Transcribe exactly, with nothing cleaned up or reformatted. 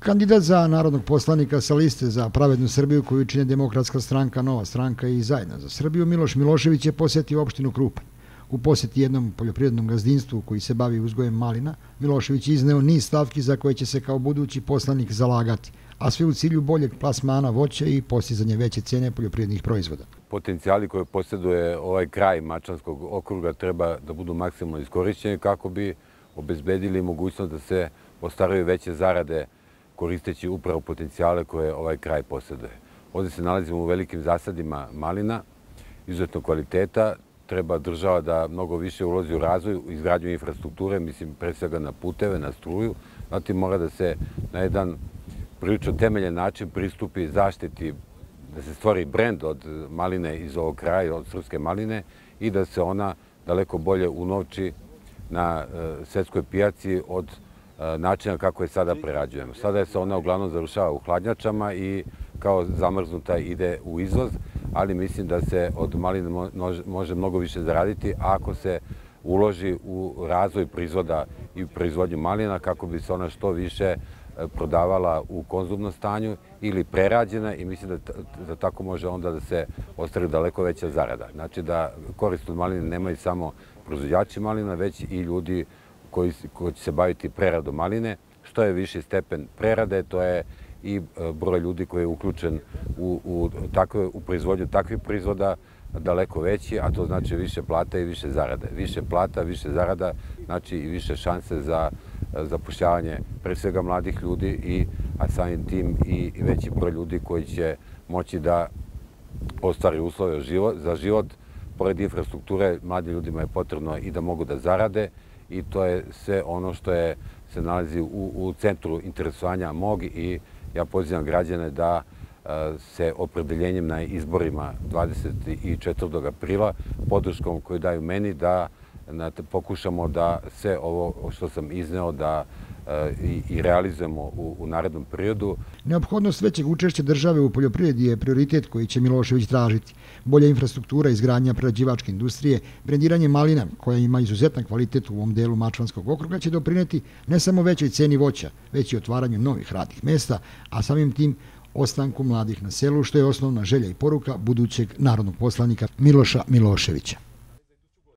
Kandidat za narodnog poslanika sa liste za Pravednu Srbiju koju čine Demokratska stranka, Nova stranka i Zajedno za Srbiju, Miloš Milošević je posjetio opštinu Krupanj. U posjeti jednom poljoprivrednom gazdinstvu koji se bavi uzgojem malina, Milošević je izneo niz stavki za koje će se kao budući poslanik zalagati, a sve u cilju boljeg plasmana voća i postizanje veće cene poljoprivrednih proizvoda. Potencijali koje posjeduje ovaj kraj Mačvanskog okruga treba da budu maksimalno iskorišćeni kako bi obezbedili mogućnost da se ostvaruju veće zarade koristeći upravo potencijale koje ovaj kraj posjeduje. Ovdje se nalazimo u velikim zasadima malina, izuzetno kvaliteta. Treba država da mnogo više uloži u razvoj, u izgradnju infrastrukture, mislim pre svega na puteve, na struju. Zatim mora da se na jedan prilično temeljen način pristupi zaštiti, da se stvori brend od maline iz ovog kraja, od srpske maline i da se ona daleko bolje unovči na svetskoj pijaci od načina kako je sada prerađujemo. Sada se ona uglavnom završava u hladnjačama i kao zamrznuta ide u izvoz, ali mislim da se od maline može mnogo više zaraditi ako se uloži u razvoj proizvoda i proizvodnju malina kako bi se ona što više prodavala u konzumnom stanju ili prerađena i mislim da tako može onda da se ostvari daleko veća zarada. Znači da korist od maline nemaju samo proizvođači malina, već i ljudi koji će se baviti preradom maline. Što je viši stepen prerade, to je i broj ljudi koji je uključen u proizvodnju takvih proizvoda daleko veći, a to znači više plata i više zarade. Više plata, više zarada, znači i više šanse za zapošljavanje pre svega mladih ljudi, a samim tim i veći broj ljudi koji će moći da ostvari uslove za život. Pored infrastrukture, mladim ljudima je potrebno i da mogu da zarade i to je sve ono što se nalazi u centru interesovanja mog i ja pozivam građane da se opredeljenjem na izborima dvadeset četvrtog aprila, podrškom koju daju meni, da pokušamo da sve ovo što sam izneo da i realizujemo u narednom periodu. Neophodnost većeg učešća države u poljoprivredi je prioritet koji će Milošević tražiti. Bolja infrastruktura, izgradnja prerađivačke industrije, brendiranje malina koja ima izuzetan kvalitet u ovom delu Mačvanskog okruga će doprineti ne samo većoj ceni voća, već i otvaranju novih radnih mesta, a samim tim ostanku mladih na selu, što je osnovna želja i poruka budućeg narodnog poslanika Miloša Miloševića.